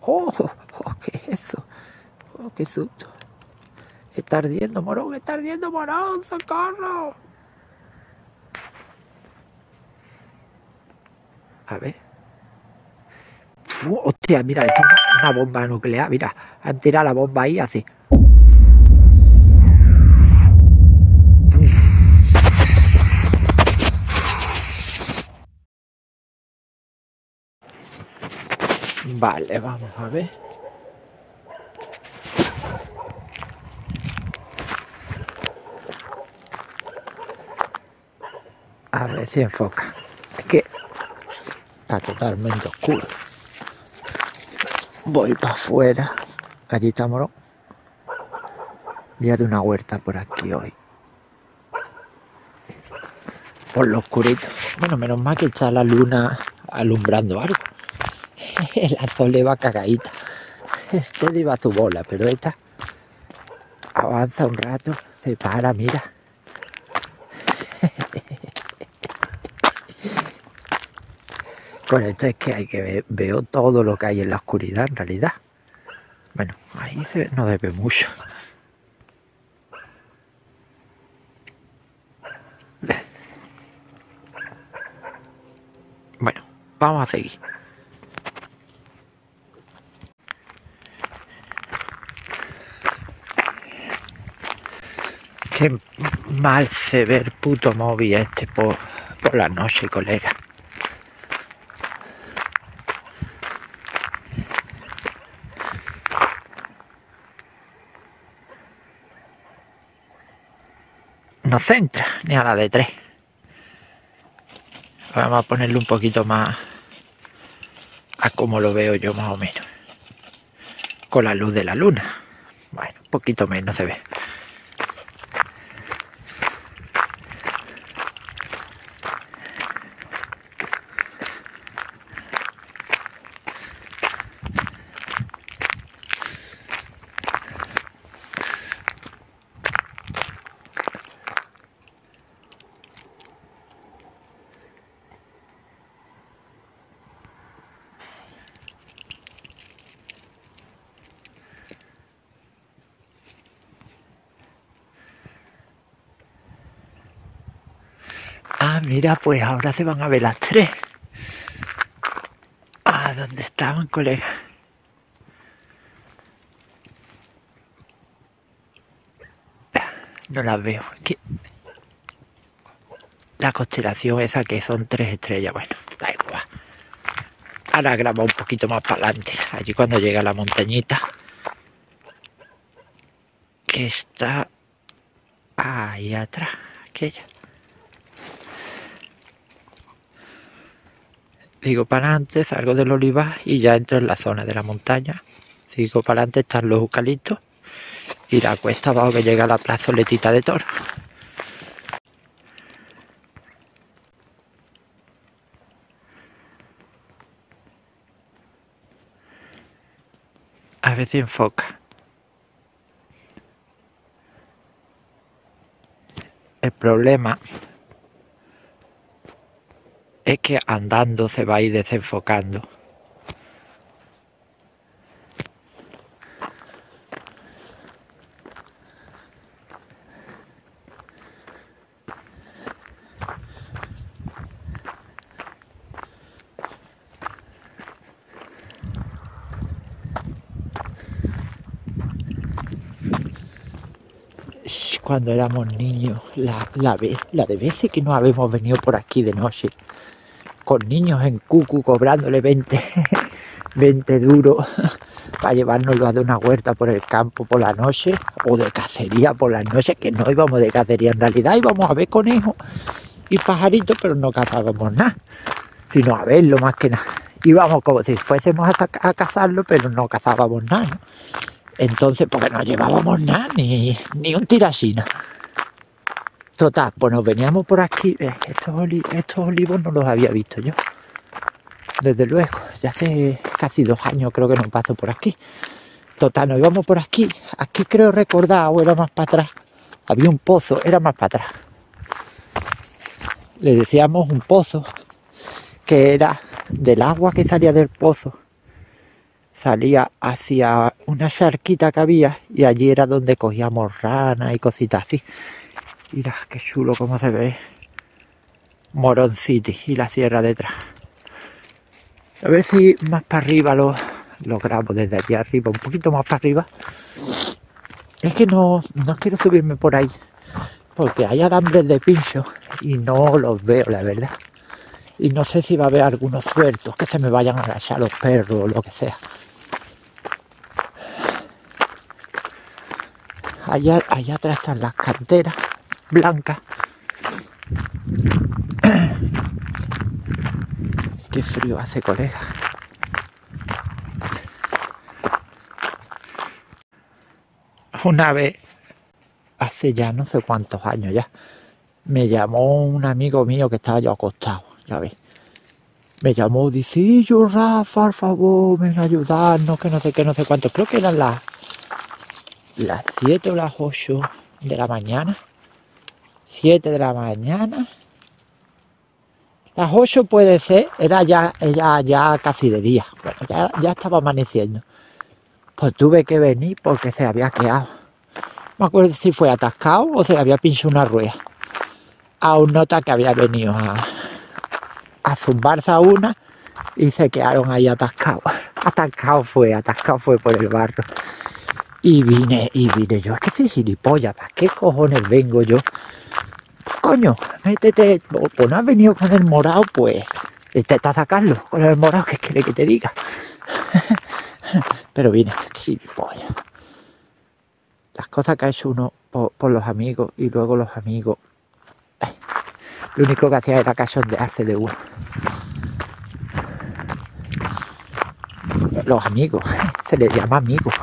¡Oh! ¡Oh! ¿Qué es eso? ¡Oh, qué susto! ¡Está ardiendo, morón! ¡Está ardiendo, morón! ¡Socorro! A ver. ¡Fu! ¡Hostia! Mira, esto es una bomba nuclear. Mira, han tirado la bomba ahí así. Vale, vamos a ver. A ver si enfoca. Es que está totalmente oscuro. Voy para afuera. Allí está morón. Voy a dar una huerta por aquí hoy. Por lo oscurito. Bueno, menos mal que está la luna alumbrando algo. La Zole va cagadita. Este iba a su bola, pero esta avanza un rato, se para, mira. Con esto es que hay que ver, veo todo lo que hay en la oscuridad en realidad. Bueno, ahí no debe mucho. Bueno, vamos a seguir. Qué mal se ve el puto móvil este por la noche, colega. No centra ni a la de 3. Vamos a ponerle un poquito más a como lo veo yo más o menos. Con la luz de la luna. Bueno, un poquito menos se ve. Ah, mira, pues ahora se van a ver las 3. Ah, ¿dónde estaban, colega? No las veo. ¿Qué? La constelación esa que son 3 estrellas. Bueno, da igual. Ahora grabo un poquito más para adelante. Allí cuando llega a la montañita. Que está ahí atrás. Aquella. Sigo para adelante, salgo del olivar y ya entro en la zona de la montaña. Sigo para adelante, están los eucaliptos. Y la cuesta abajo que llega a la plazoletita de Toro. A ver si enfoca. El problema es que andando se va a ir desenfocando. Cuando éramos niños, la de veces que nos habíamos venido por aquí de noche, con niños en cucu cobrándole 20 duros para llevárnoslo a de una huerta por el campo por la noche, o de cacería por las noches, que no íbamos de cacería en realidad, íbamos a ver conejos y pajaritos, pero no cazábamos nada, sino a verlo más que nada. Íbamos como si fuésemos a cazarlo, pero no cazábamos nada, ¿no? Entonces, porque no llevábamos nada, ni un tirachina. Total, pues nos veníamos por aquí. Estos olivos no los había visto yo. Desde luego, ya hace casi 2 años creo que no paso por aquí. Total, nos íbamos por aquí. Aquí creo recordar, o era más para atrás. Había un pozo, era más para atrás. Le decíamos un pozo, que era del agua que salía del pozo. salía hacia una charquita que había y allí era donde cogíamos ranas y cositas así. Mira qué chulo como se ve Morón City y la sierra detrás. A ver si más para arriba lo grabo desde allí arriba, un poquito más para arriba. Es que no quiero subirme por ahí porque hay alambres de pincho y no los veo, la verdad. Y no sé si va a haber algunos sueltos que se me vayan a agachar los perros o lo que sea. Allá atrás están las canteras blancas. Qué frío hace, colega. Una vez, hace ya no sé cuántos años ya, me llamó un amigo mío que estaba yo acostado, ya ves. Me llamó, dice, "Y yo, Rafa, por favor, ven a ayudarnos, que no sé qué, no sé cuánto". Creo que eran las 7 o las 8 de la mañana. 7 de la mañana. Las 8 puede ser, era ya casi de día. Bueno, ya estaba amaneciendo. Pues tuve que venir porque se había quedado. No me acuerdo si fue atascado o se le había pinchado una rueda a un nota que había venido a zumbarse a una y se quedaron ahí atascados. Atascado fue por el barro. Y vine yo, es que soy gilipollas, ¿para qué cojones vengo yo? Pues coño, métete, pues no has venido con el morado, pues intenta sacarlo con el morado, ¿qué quiere que te diga? Pero vine, gilipollas. Las cosas que ha hecho uno por los amigos y luego los amigos, lo único que hacía era cachondearse de uno. Los amigos, se les llama amigos.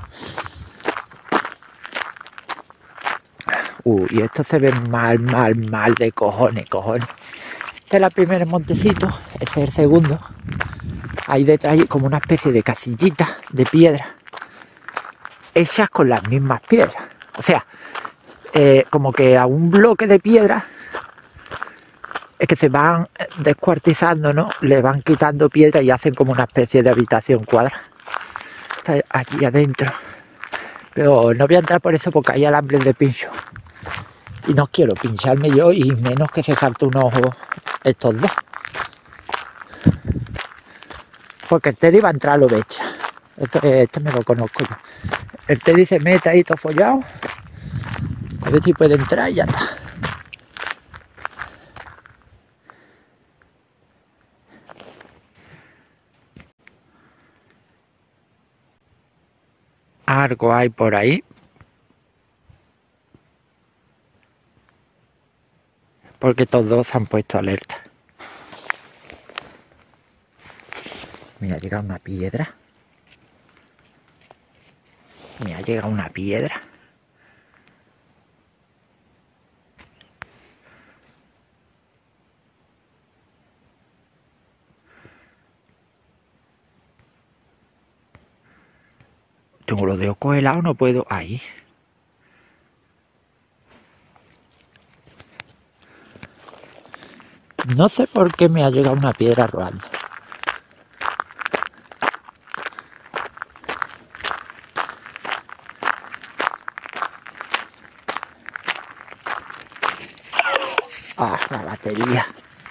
Y esto se ve mal de cojones. Este es el primer montecito, ese es el segundo. Ahí detrás hay como una especie de casillita de piedra hechas con las mismas piedras. O sea, como que a un bloque de piedra es que se van descuartizando, ¿no? Le van quitando piedra y hacen como una especie de habitación cuadrada. Está aquí adentro. Pero no voy a entrar por eso porque hay alambres de pincho. Y no quiero pincharme yo y menos que se salte un ojo estos dos. Porque el Teddy va a entrar a lo becha. Esto me lo conozco yo. El Teddy se mete ahí todo follado. A ver si puede entrar y ya está. Algo hay por ahí. Porque todos dos se han puesto alerta. Mira, ha llegado una piedra. Mira, ha llegado una piedra. Tengo los dedos congelados, no puedo. Ahí. No sé por qué me ha llegado una piedra rodando. Ah, la batería.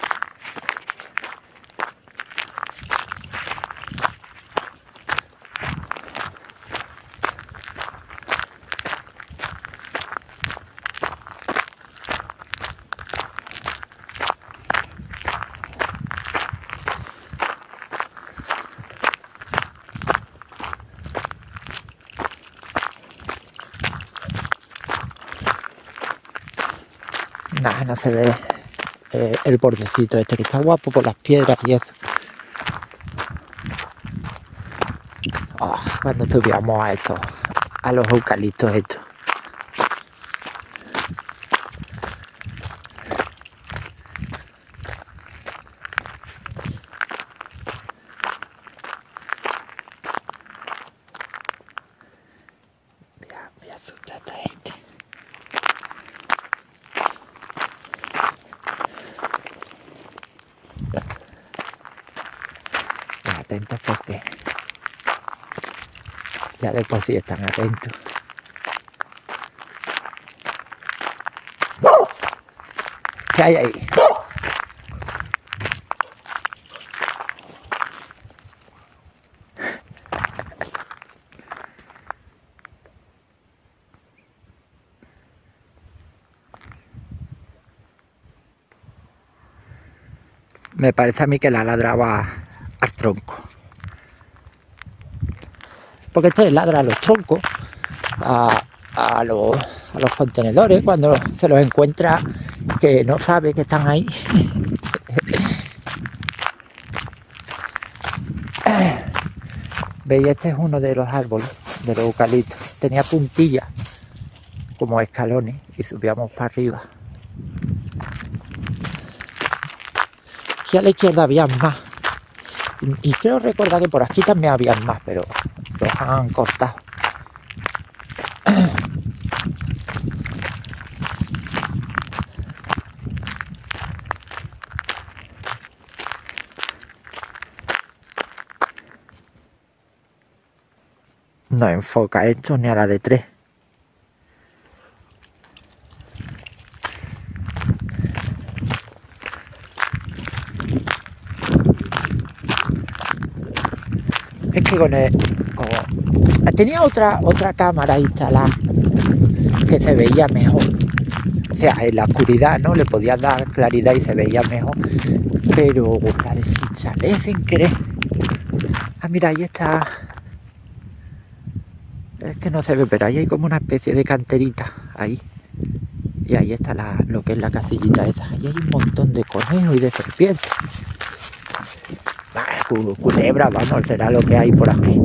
Nah, no se ve el bordecito este, que está guapo por las piedras y eso. Oh, cuando subíamos a los eucaliptos estos. Voy a asustar a esta gente. Atentos porque Ya de por sí están atentos. ¿Qué hay ahí? Me parece a mí que la ladraba al tronco. Porque este ladra a los troncos, a los contenedores, cuando se los encuentra que no sabe que están ahí. Veis, este es uno de los árboles, de los eucaliptos. Tenía puntillas, como escalones, y subíamos para arriba. Aquí a la izquierda había más. Y creo recordar que por aquí también había más, pero los han cortado. No enfoca esto ni a la de 3. Es que tenía otra cámara instalada que se veía mejor. O sea, en la oscuridad, ¿no? Le podía dar claridad y se veía mejor. Pero la desinstalé sin querer. Ah, mira, ahí está. Es que no se ve, pero ahí hay como una especie de canterita. Ahí. Y ahí está lo que es la casillita esa. Y hay un montón de conejos y de serpientes. Culebra, vamos, será lo que hay por aquí.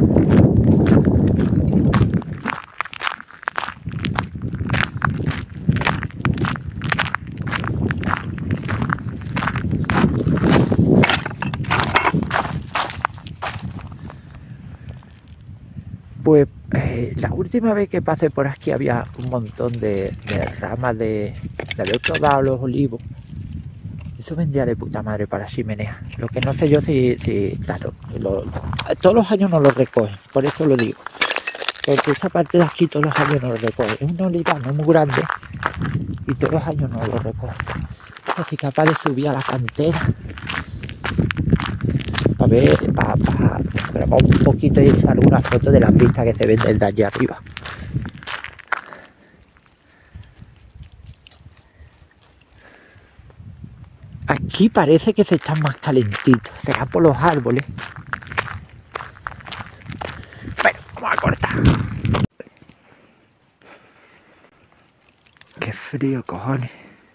Pues la última vez que pasé por aquí había un montón de ramas de del otro lado, los olivos. Eso vendría de puta madre para la chimenea. Lo que no sé yo si claro, todos los años no lo recogen, por eso lo digo. Porque esta parte de aquí todos los años no lo recogen. Es un olivar no muy grande y todos los años no lo recogen. Así capaz de subir a la cantera para ver, para grabar un poquito y echar una foto de las vistas que se ven desde allí arriba. Aquí parece que se están más calentitos, será por los árboles. Bueno, vamos a cortar. Qué frío, cojones.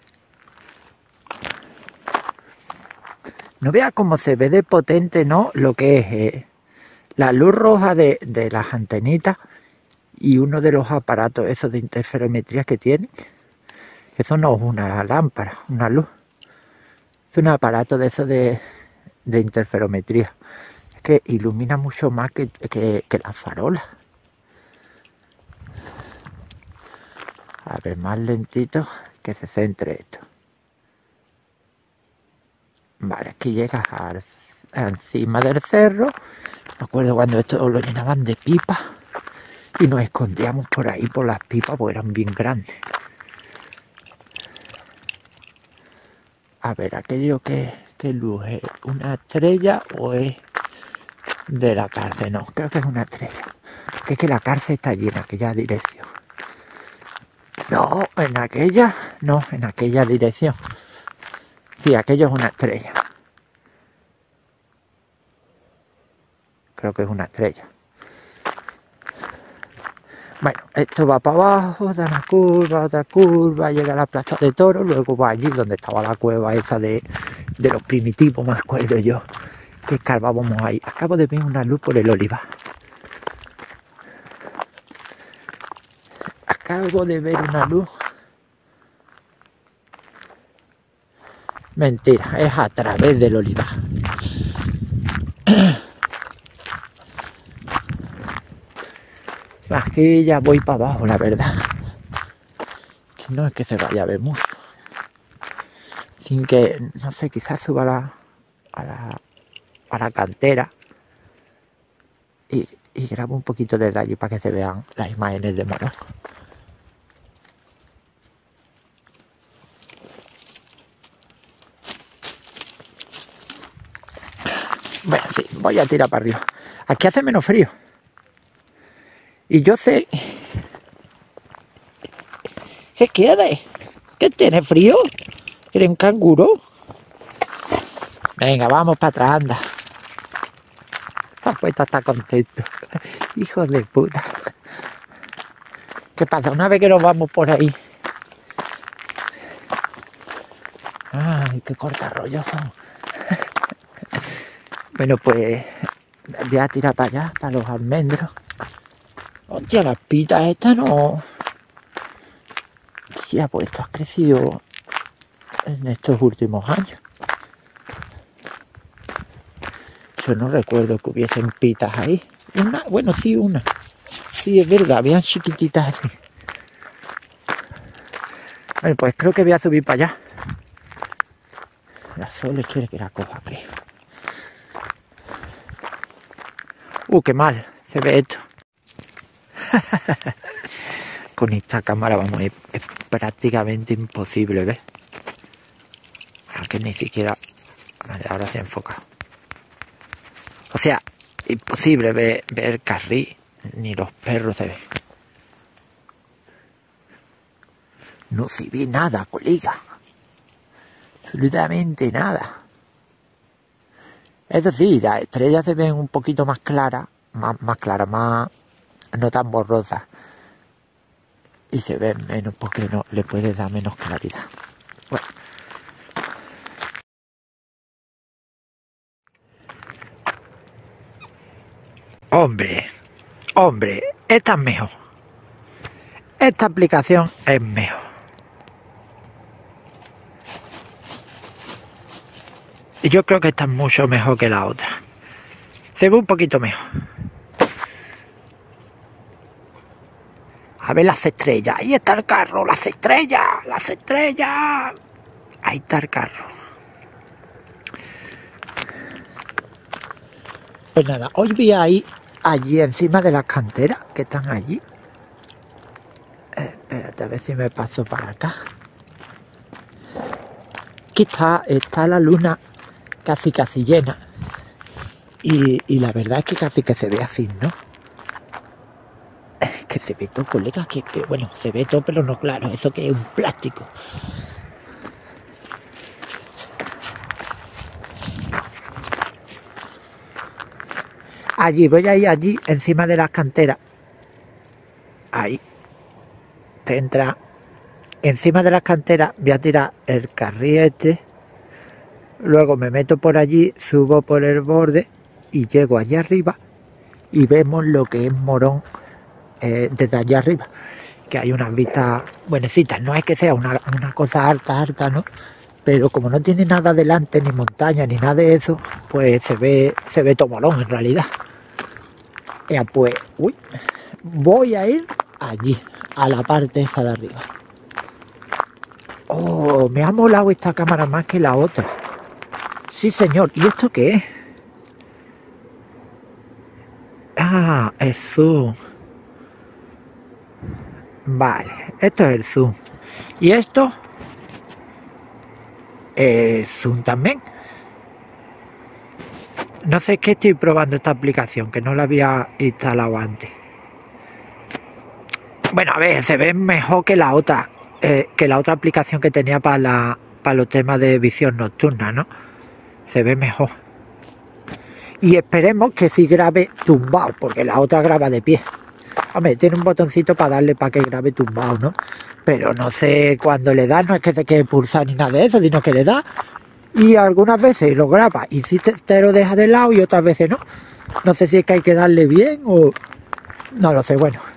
No veas cómo se ve de potente, ¿no? Lo que es la luz roja de las antenitas y uno de los aparatos esos de interferometría que tienen. Eso no es una lámpara, una luz. Es un aparato de esos de interferometría. Es que ilumina mucho más que las farolas. A ver, más lentito, que se centre esto. Vale, aquí llegas encima del cerro. Me acuerdo cuando esto lo llenaban de pipas y nos escondíamos por ahí por las pipas porque eran bien grandes. A ver, aquello que luz es, ¿una estrella o es de la cárcel? No, creo que es una estrella. Que es que la cárcel está allí en aquella dirección. No, en aquella dirección. Sí, aquello es una estrella. Creo que es una estrella. Bueno, esto va para abajo, da una curva, otra curva, llega a la plaza de toros, luego va allí donde estaba la cueva esa de los primitivos, me acuerdo yo, que escarbábamos ahí. Acabo de ver una luz por el olivar. Acabo de ver una luz. Mentira, es a través del olivar. Aquí ya voy para abajo, la verdad. Que no es que se vaya a ver mucho. Sin que, no sé, quizás suba a la cantera. y grabo un poquito desde allí para que se vean las imágenes de Morón. Bueno, sí, voy a tirar para arriba. Aquí hace menos frío. Y yo sé... ¿Qué quieres? ¿Qué tiene frío? ¿Quieres un canguro? Venga, vamos para atrás, anda. Se ha puesto hasta contento. Hijos de puta. ¿Qué pasa? Una vez que nos vamos por ahí. Ay, qué cortarrollos son. Bueno, pues voy a tirar para allá, para los almendros. Hostia, las pitas estas no... Hostia, pues esto ha crecido en estos últimos años. Yo no recuerdo que hubiesen pitas ahí. Una, bueno, sí, una. Sí, es verdad, habían chiquititas así. Bueno, pues creo que voy a subir para allá. La Sole quiere que la coja, creo. Qué mal se ve esto. Con esta cámara, vamos, es prácticamente imposible, ¿ves? Que ni siquiera... Vale, ahora se ha enfocado. O sea, imposible ver el carril, ni los perros se ven. No se ve nada, colega. Absolutamente nada. Es decir, las estrellas se ven un poquito más claras, más claras, más no tan borrosas. Y se ven menos porque no le puede dar menos claridad. Bueno. Hombre, esta es mejor. Esta aplicación es mejor. Y yo creo que esta es mucho mejor que la otra. Se ve un poquito mejor. A ver las estrellas. Ahí está el carro. Las estrellas. Las estrellas. Ahí está el carro. Pues nada, hoy voy a ir allí encima de las canteras que están allí. Espérate a ver si me paso para acá. Aquí está la luna casi llena. Y la verdad es que casi que se ve así, ¿no? Es que se ve todo, colega, que bueno, se ve todo, pero no claro, eso que es un plástico. Allí, voy a ir allí, encima de las canteras. Ahí. Te entra. Encima de las canteras voy a tirar el carril este. Luego me meto por allí, subo por el borde y llego allá arriba y vemos lo que es Morón desde allá arriba. Que hay unas vistas buenecitas. No es que sea una cosa alta, ¿no? Pero como no tiene nada delante, ni montaña, ni nada de eso, pues se ve todo Morón en realidad. Ya pues, voy a ir allí, a la parte esa de arriba. Oh, me ha molado esta cámara más que la otra. Sí, señor. ¿Y esto qué es? Ah, el zoom. Vale, esto es el zoom. ¿Y esto? El zoom también. No sé qué estoy probando esta aplicación, que no la había instalado antes. Bueno, a ver, se ve mejor que la otra aplicación que tenía para los temas de visión nocturna, ¿no? Se ve mejor. Y esperemos que sí grabe tumbado, porque la otra graba de pie. Hombre, tiene un botoncito para darle para que grabe tumbado, ¿no? Pero no sé cuándo le da, no es que se quede pulsar ni nada de eso, sino que le da y algunas veces lo graba y sí te lo deja de lado y otras veces no. No sé si es que hay que darle bien o... no lo sé, bueno.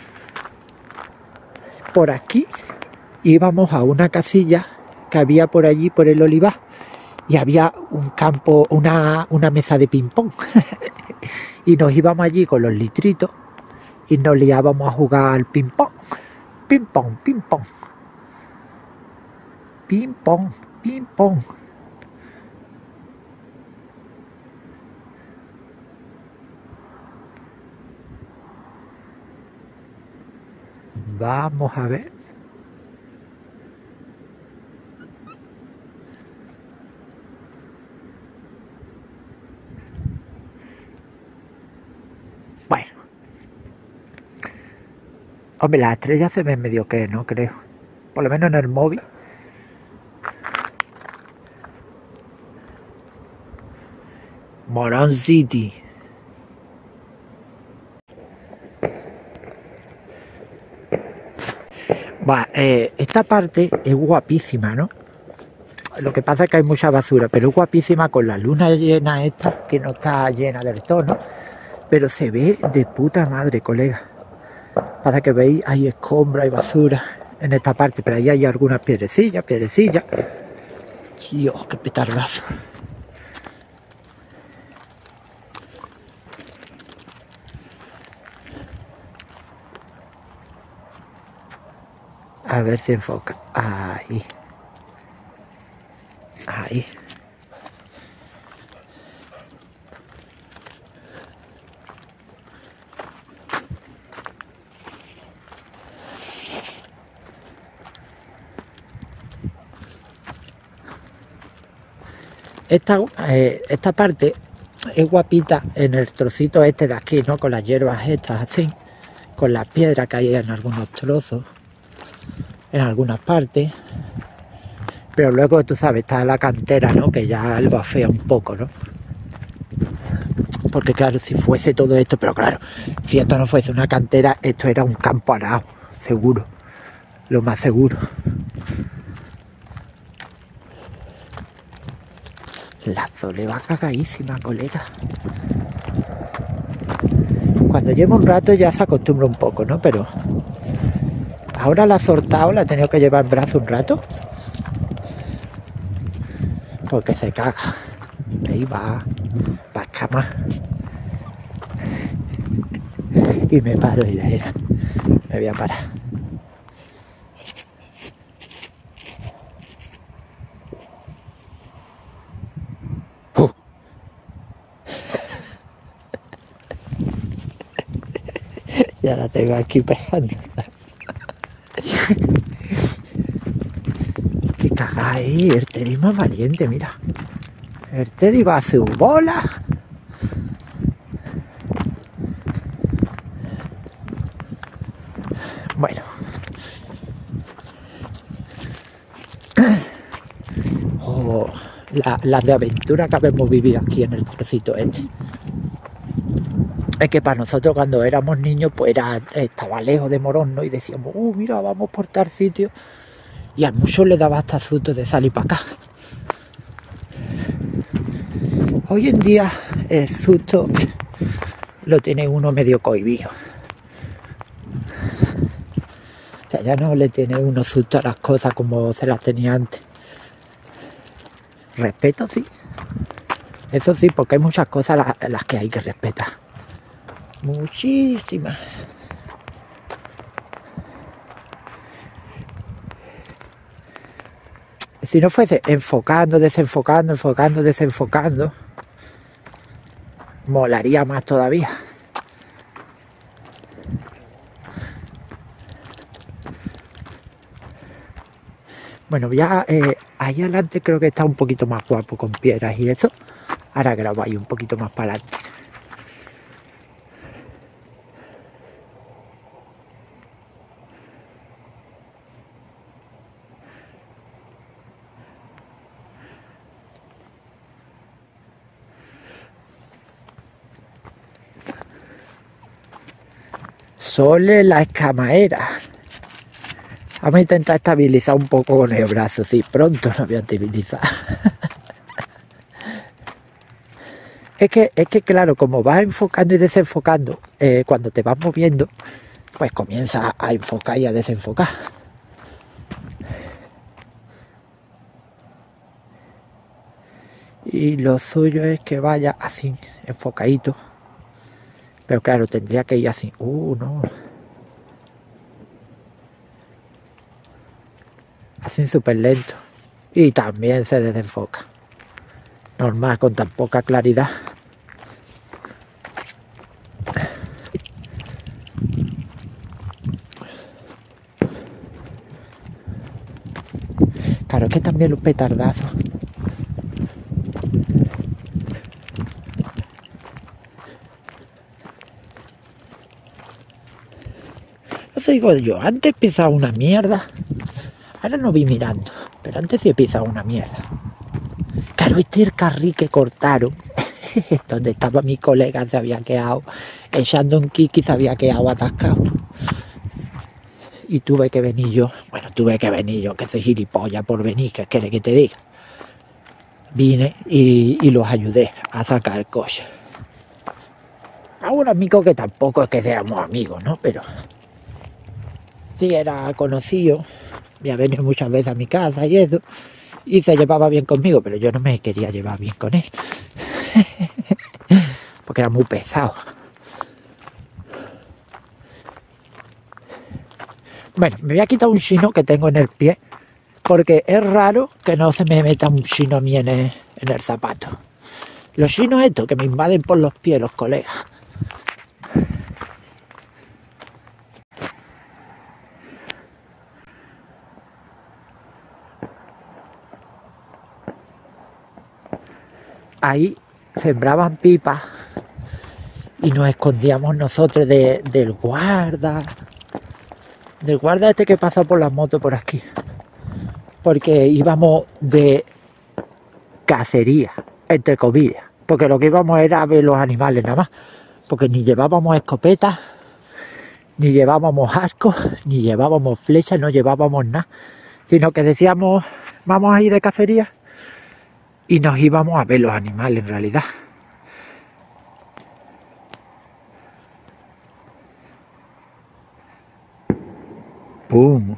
Por aquí íbamos a una casilla que había por allí, por el olivar, y había un campo, una mesa de ping-pong. Y nos íbamos allí con los litritos y nos liábamos a jugar al ping-pong. Ping-pong, ping-pong. Ping-pong, ping-pong. Vamos a ver. Bueno. Hombre, las estrellas se ven medio que no, creo. Por lo menos en el móvil. Morón City. Bueno, esta parte es guapísima, ¿no? Lo que pasa es que hay mucha basura, pero es guapísima con la luna llena esta, que no está llena del todo, ¿no? Pero se ve de puta madre, colega. Pasa que veis, hay escombros, hay basura en esta parte, pero ahí hay algunas piedrecillas. Dios, qué petardazo. A ver si enfoca. Ahí. Ahí. Esta parte es guapita en el trocito este de aquí, ¿no? Con las hierbas estas así, con las piedras que hay en algunos trozos, en algunas partes. Pero luego, tú sabes, está la cantera, ¿no? Que ya lo afea un poco, ¿no? Porque claro, si fuese todo esto, pero claro, si esto no fuese una cantera, esto era un campo arado, seguro, lo más seguro. La Zole va cagadísima, colega. Cuando lleva un rato ya se acostumbra un poco, ¿no? Pero ahora la ha soltado, la ha tenido que llevar en brazo un rato. Porque se caga. Ahí va a escamar. Y me paro y mira, me voy a parar. Ya la tengo aquí pegando. Qué cagada, el Teddy es más valiente, mira. El Teddy va a hacer bola. Bueno. Oh, las de aventura que habemos vivido aquí en el trocito este. Es que para nosotros cuando éramos niños pues estaba lejos de Morón, ¿no? Y decíamos, mira, vamos por tal sitio. Y a muchos les daba hasta susto de salir para acá. Hoy en día el susto lo tiene uno medio cohibido. O sea, ya no le tiene uno susto a las cosas como se las tenía antes. Respeto sí. Eso sí, porque hay muchas cosas las que hay que respetar. Muchísimas. Si no fuese enfocando, desenfocando, molaría más todavía. Bueno, ya ahí adelante creo que está un poquito más guapo con piedras y eso. Ahora grabo ahí un poquito más para adelante. Sole la escamaera. Vamos a intentar estabilizar un poco con el brazo. Sí, pronto lo voy a estabilizar. Es que claro, como vas enfocando y desenfocando, cuando te vas moviendo, pues comienza a enfocar y a desenfocar. Y lo suyo es que vaya así, enfocadito. Pero claro, tendría que ir así. No. Así súper lento. Y también se desenfoca. Normal, con tan poca claridad. Claro, es que también los petardazos. Eso digo yo, antes pisaba una mierda. Ahora no vi mirando, pero antes sí he pisado una mierda. Claro, este es el carril que cortaron, donde estaba mi colega, se había quedado echando un kiki, se había quedado atascado. Y tuve que venir yo, que soy gilipollas por venir, ¿qué quiere que te diga? Vine y los ayudé a sacar el coche. A un amigo que tampoco es que seamos amigos, ¿no? Pero sí era conocido, había venido muchas veces a mi casa y eso, y se llevaba bien conmigo, pero yo no me quería llevar bien con él, porque era muy pesado. Bueno, me voy a quitar un chino que tengo en el pie, porque es raro que no se me meta un chino a mí en el zapato. Los chinos estos que me invaden por los pies, los colegas. Ahí sembraban pipas y nos escondíamos nosotros del guarda este que pasa por las motos por aquí, porque íbamos de cacería, entre comillas, porque lo que íbamos era a ver los animales nada más, porque ni llevábamos escopetas, ni llevábamos arcos, ni llevábamos flechas, no llevábamos nada, sino que decíamos, vamos a ir de cacería, y nos íbamos a ver los animales en realidad. ¡Pum!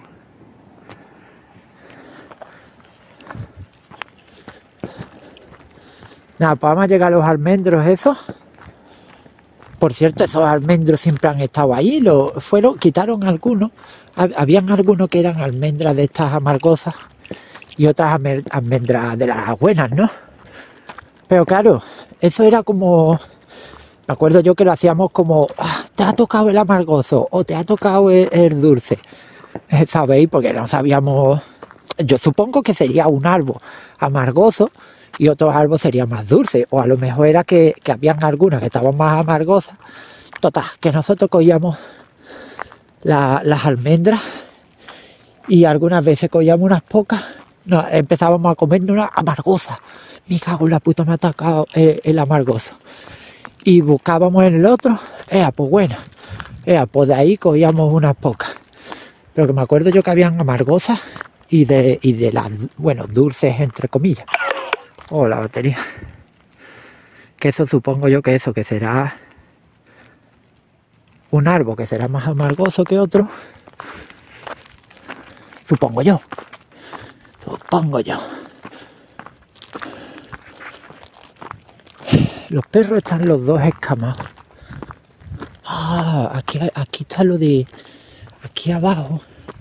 Nada, pues vamos a llegar a los almendros esos. Por cierto, esos almendros siempre han estado ahí, quitaron algunos. Habían algunos que eran almendras de estas amargosas y otras almendras de las buenas, ¿no? Pero claro, eso era como... Me acuerdo yo que lo hacíamos como, te ha tocado el amargoso o te ha tocado el dulce, ¿sabéis? Porque no sabíamos... Yo supongo que sería un árbol amargoso y otro árbol sería más dulce, o a lo mejor era que habían algunas que estaban más amargosas. Total, que nosotros cogíamos las almendras y algunas veces cogíamos unas pocas, empezábamos a comernos una amargosa. Me cago en la puta, me ha atacado el amargoso. Y buscábamos en el otro, pues buena, pues de ahí cogíamos unas pocas. Pero que me acuerdo yo que habían amargosas y de las, bueno, dulces entre comillas. Oh, la batería. Que eso supongo yo que será un árbol que será más amargoso que otro. Supongo yo. Los perros están los dos escamados. Aquí está lo de... Aquí abajo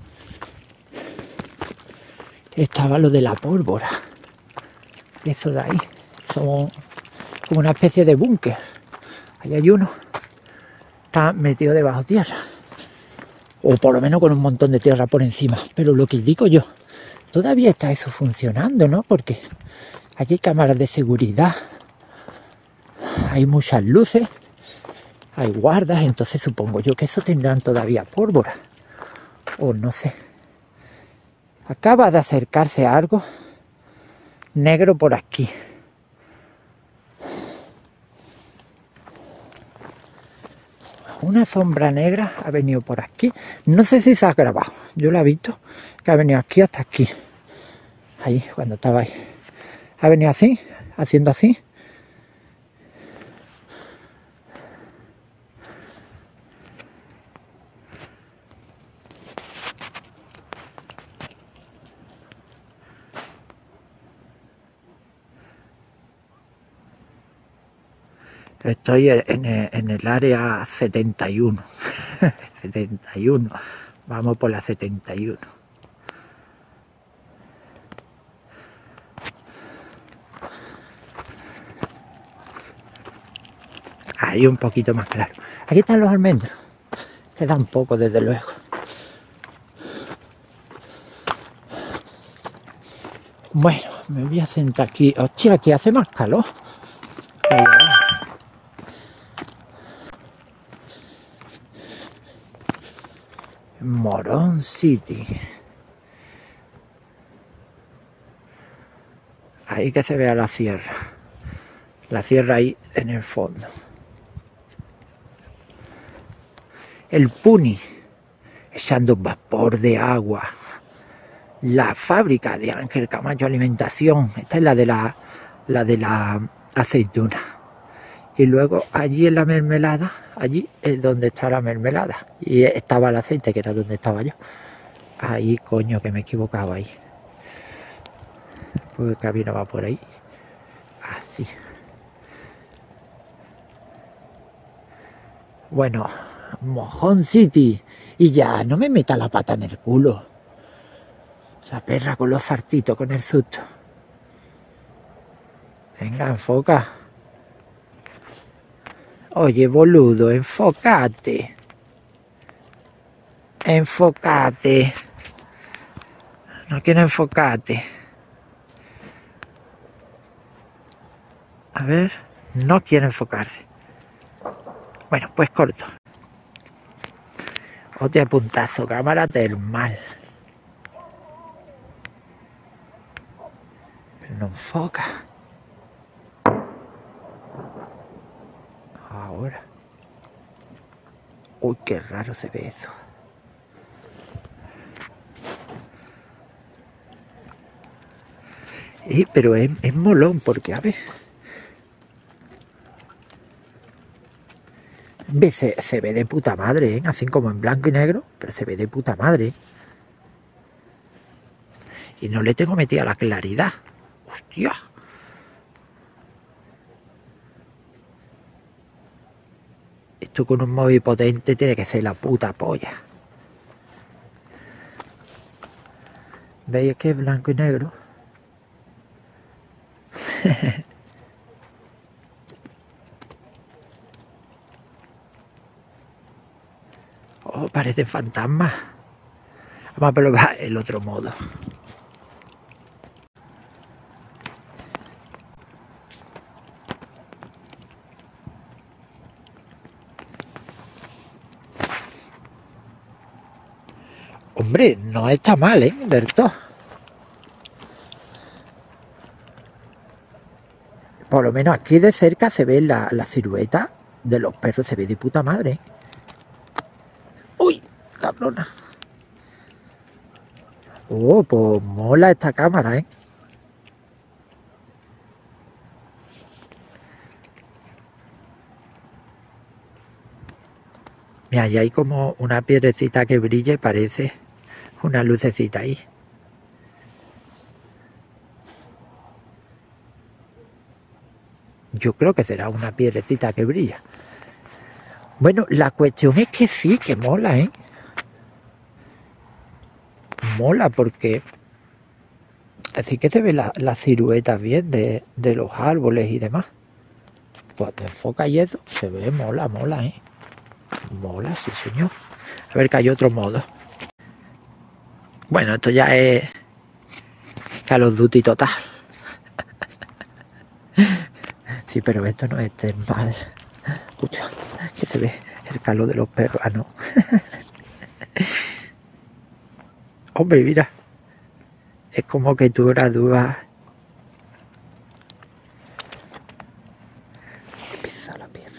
estaba lo de la pólvora. Eso de ahí. Somos como una especie de búnker. Ahí hay uno. Está metido debajo tierra. O por lo menos con un montón de tierra por encima. Pero lo que digo yo, todavía está eso funcionando, ¿no? Porque aquí hay cámaras de seguridad. Hay muchas luces. Hay guardas. Entonces supongo yo que eso tendrán todavía pólvora. O no sé. Acaba de acercarse algo negro por aquí. Una sombra negra ha venido por aquí. No sé si se ha grabado. Yo lo he visto que ha venido aquí hasta aquí. Ahí, cuando estaba ahí. Ha venido así, haciendo así. Estoy en el área 71. 71. Vamos por la 71. Ahí un poquito más claro. Aquí están los almendros. Quedan poco, desde luego. Bueno, me voy a sentar aquí. Hostia, aquí hace más calor. Ahí va. Morón City. Ahí que se vea la sierra. La sierra ahí en el fondo. El Puni, echando vapor de agua. La fábrica de Ángel Camacho Alimentación. Esta es la de la aceituna. Y luego allí en la mermelada, allí es donde está la mermelada. Y estaba el aceite, que era donde estaba yo. Ahí, coño, que me he equivocado ahí. Porque el camino va por ahí. Así. Bueno, Mojón City. Y ya, no me meta la pata en el culo. La perra con los sartitos, con el susto. Venga, enfoca. Oye, boludo, enfócate. Enfócate. No quiero enfocarte. A ver, no quiero enfocarse. Bueno, pues corto. Otro puntazo, cámara termal. Pero no enfoca. Ahora. Uy, qué raro se ve eso. Pero es molón porque, a ver. Se ve de puta madre, ¿eh? Así como en blanco y negro, pero se ve de puta madre. Y no le tengo metida la claridad. ¡Hostia! Esto con un móvil potente tiene que ser la puta polla. ¿Veis que es blanco y negro? Oh, parece fantasma. Vamos a probar el otro modo. Hombre, no está mal, ¿eh? Del todo. Por lo menos aquí de cerca se ve la silueta de los perros, se ve de puta madre. ¡Uy! Cabrona. Oh, pues mola esta cámara, ¿eh? Mira, ahí hay como una piedrecita que brilla y parece una lucecita ahí. Yo creo que será una piedrecita que brilla. Bueno, la cuestión es que sí, que mola, ¿eh? Mola porque así que se ve la silueta bien de los árboles y demás. Cuando enfoca y eso, se ve mola, mola, ¿eh? Mola, sí señor. A ver que hay otro modo. Bueno, esto ya es Call of Duty total. Sí, pero esto no es termal. Escucha, que se ve el calor de los perros. Ah, no. Hombre, mira. Es como que tú gradúas. Pisa la perra.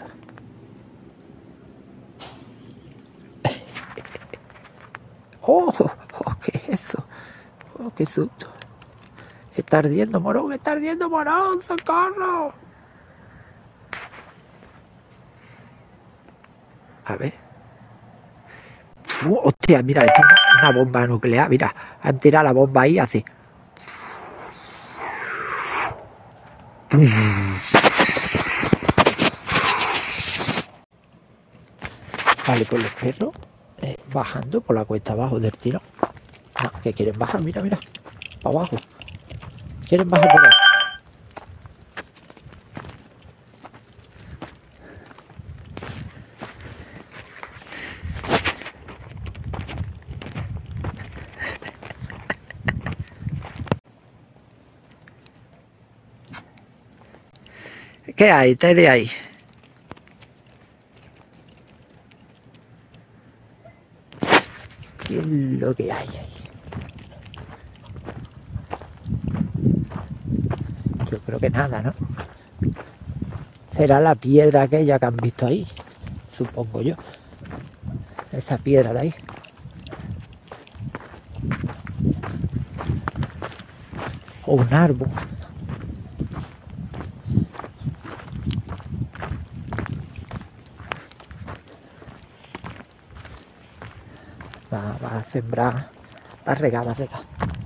¡Oh! ¡Oh! ¿Qué es eso? ¡Oh, qué susto! ¡Está ardiendo, morón! ¡Está ardiendo, morón! ¡Socorro! A ver. ¡Hostia! Mira, esto es una bomba nuclear. Mira, han tirado la bomba ahí así. Vale, pues los perros bajando por la cuesta abajo del tirón. Ah, que quieren bajar, mira, mira. Para abajo. Quieren bajar por ahí. ¿Qué hay? ¿Qué hay de ahí? ¿Qué es lo que hay ahí? Yo creo que nada, ¿no? Será la piedra aquella que han visto ahí, supongo yo. Esa piedra de ahí. O un árbol. Va a sembrar, va a regar, va a regar.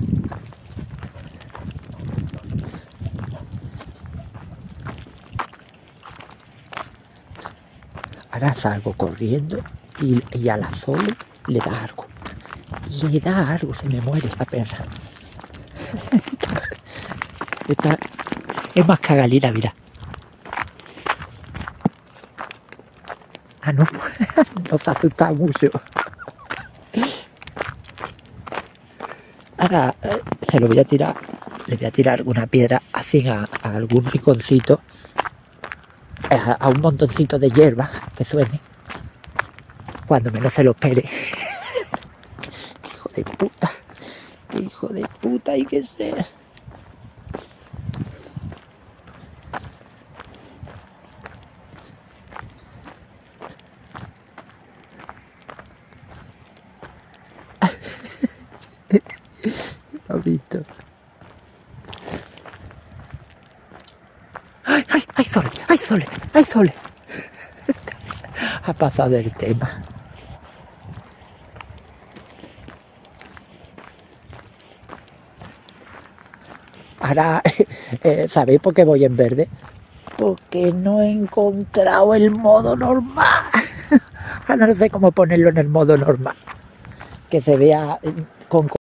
Ahora salgo corriendo y a la Sole le da algo. Le da algo, se me muere esta perra. Esta es más cagalina, mira. Ah, no, no se asusta mucho. Ahora se lo voy a tirar, le voy a tirar una piedra así a algún rinconcito, a un montoncito de hierba que suene, cuando menos se lo espere. Hijo de puta, hijo de puta hay que ser. ¿Lo has visto? ¡Ay, ay, ay, Sole! ¡Ay, Sole! ¡Ay, Sole! Ha pasado el tema. Ahora, ¿sabéis por qué voy en verde? Porque no he encontrado el modo normal. Ahora no sé cómo ponerlo en el modo normal. Que se vea con